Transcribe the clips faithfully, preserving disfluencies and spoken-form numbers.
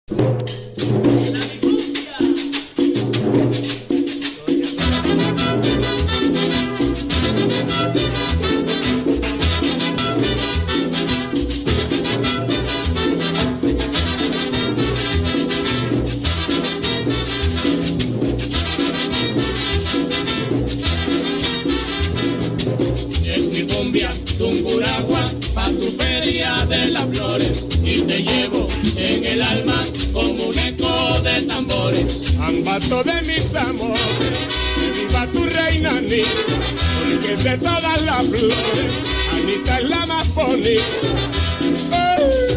Tungurahua, pa' tu feria de las flores, y te llevo en el alma como un eco de tambores. Ambato de mis amores, que viva tu reina Anita, porque de todas las flores, Anita es la más bonita. ¡Ay!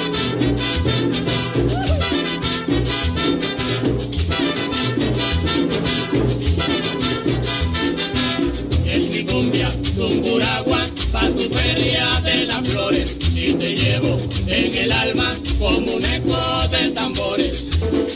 Cumbia, Tungurahua, pa' tu feria de las flores, y te llevo en el alma como un eco de tambores.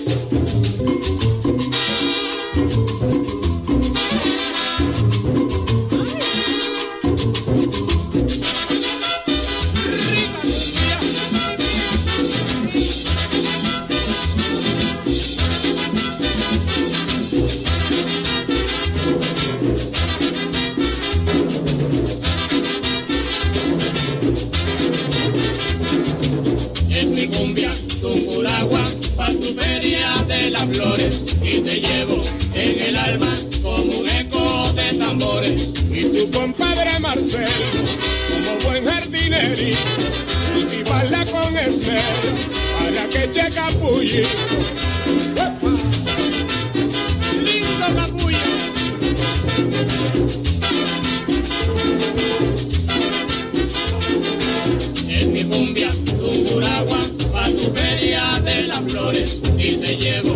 Cumbia, Tungurahua, pa' tu feria de las flores, y te llevo en el alma como un eco de tambores. Y tu compadre Marcelo, como buen jardinerito, cultivarla con esmero, para que eche capulli. ¡Lindo capullo! Es mi cumbia, Tungurahua, pa' tu feria de las flores, y te llevo